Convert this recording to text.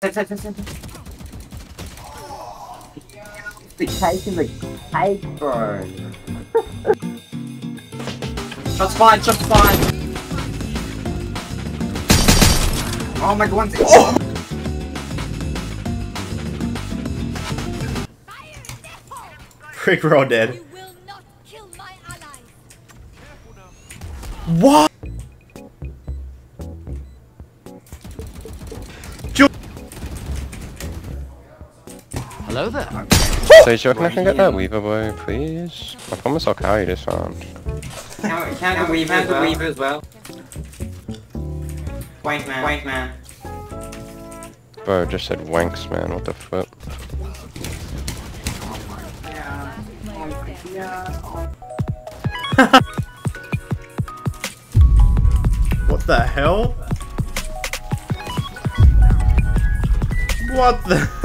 The cake in the cake, bro. That's fine, just fine. Oh my god, oh! Freak, we're all dead. You will not kill my ally. What? Hello there. So you reckon I can get that Weaver boy, please? I promise I'll carry this round. Can Weaver as well. Wank man. Bro, just said wanks, man. What the fuck? What the hell? What the?